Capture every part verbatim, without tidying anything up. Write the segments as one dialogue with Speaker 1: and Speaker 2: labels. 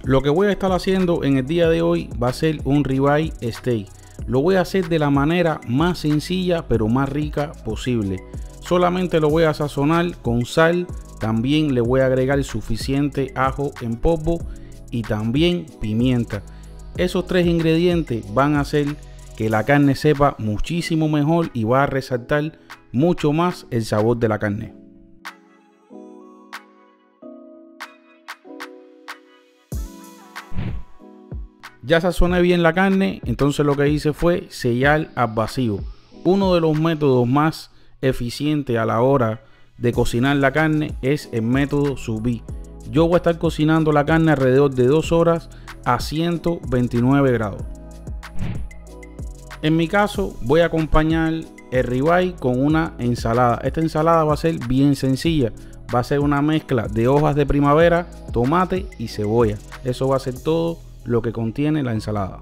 Speaker 1: Lo que voy a estar haciendo en el día de hoy va a ser un ribeye steak. Lo voy a hacer de la manera más sencilla pero más rica posible. Solamente lo voy a sazonar con sal, también le voy a agregar suficiente ajo en polvo y también pimienta. Esos tres ingredientes van a hacer que la carne sepa muchísimo mejor y va a resaltar mucho más el sabor de la carne. Ya sazoné bien la carne, entonces lo que hice fue sellar al vacío. Uno de los métodos más eficientes a la hora de cocinar la carne es el método sous vide. Yo voy a estar cocinando la carne alrededor de dos horas a ciento veintinueve grados. En mi caso voy a acompañar el ribeye con una ensalada. Esta ensalada va a ser bien sencilla. Va a ser una mezcla de hojas de primavera, tomate y cebolla. Eso va a ser todo lo que contiene la ensalada.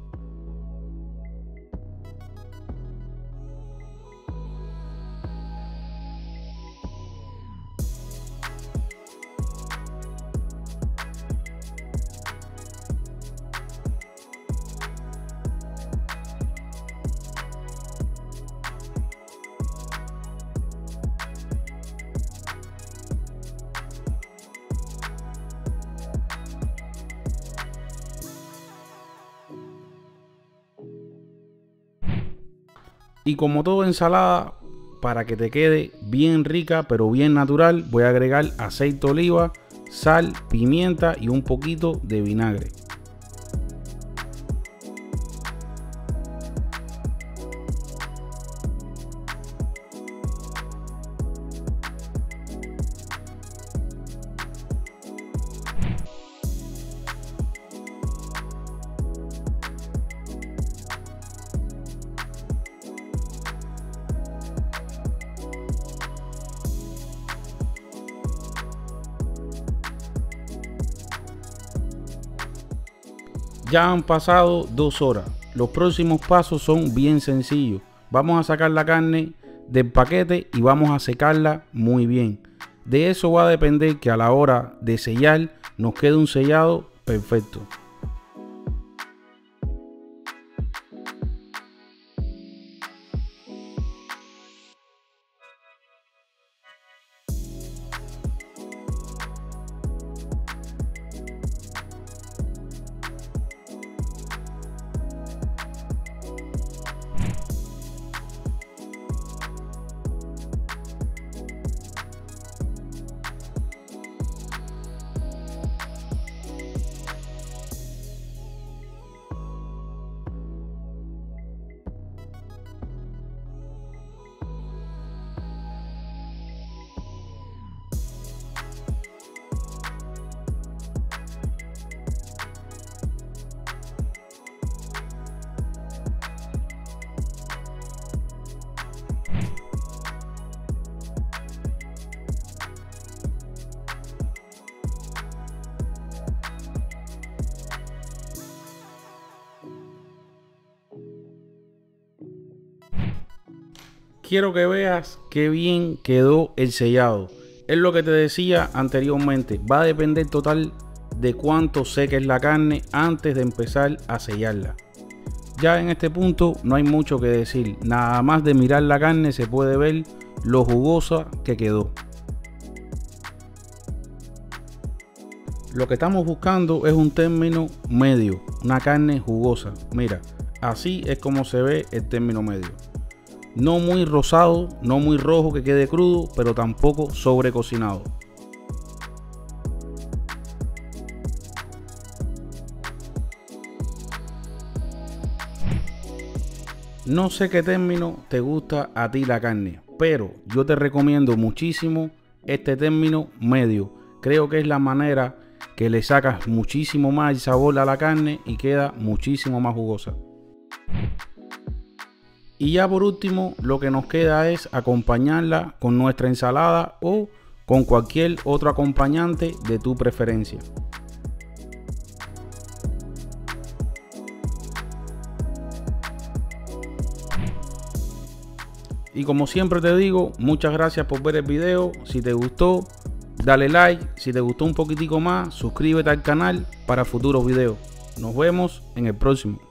Speaker 1: Y como todo ensalada, para que te quede bien rica pero bien natural, voy a agregar aceite de oliva, sal, pimienta y un poquito de vinagre. Ya han pasado dos horas. Los próximos pasos son bien sencillos. Vamos a sacar la carne del paquete y vamos a secarla muy bien. De eso va a depender que a la hora de sellar nos quede un sellado perfecto. Quiero que veas qué bien quedó el sellado. Es lo que te decía anteriormente. Va a depender total de cuánto seques la carne antes de empezar a sellarla. Ya en este punto no hay mucho que decir. Nada más de mirar la carne se puede ver lo jugosa que quedó. Lo que estamos buscando es un término medio. Una carne jugosa. Mira, así es como se ve el término medio. No muy rosado, no muy rojo que quede crudo, pero tampoco sobrecocinado. No sé qué término te gusta a ti la carne, pero yo te recomiendo muchísimo este término medio. Creo que es la manera que le sacas muchísimo más el sabor a la carne y queda muchísimo más jugosa. Y ya por último, lo que nos queda es acompañarla con nuestra ensalada o con cualquier otro acompañante de tu preferencia. Y como siempre te digo, muchas gracias por ver el video. Si te gustó, Dale like, si te gustó un poquitico más, suscríbete al canal para futuros videos. Nos vemos en el próximo.